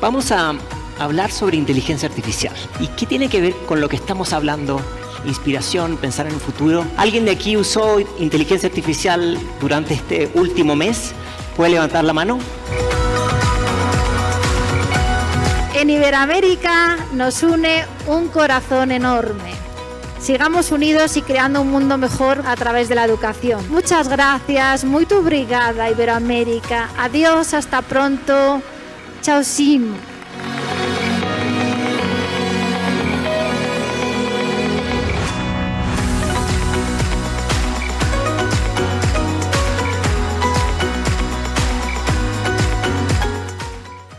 Vamos a hablar sobre inteligencia artificial. ¿Y qué tiene que ver con lo que estamos hablando? Inspiración, pensar en el futuro. ¿Alguien de aquí usó inteligencia artificial durante este último mes? ¿Puede levantar la mano? En Iberoamérica nos une un corazón enorme. Sigamos unidos y creando un mundo mejor a través de la educación. Muchas gracias, muito obrigada Iberoamérica. Adiós, hasta pronto. Chao, sim.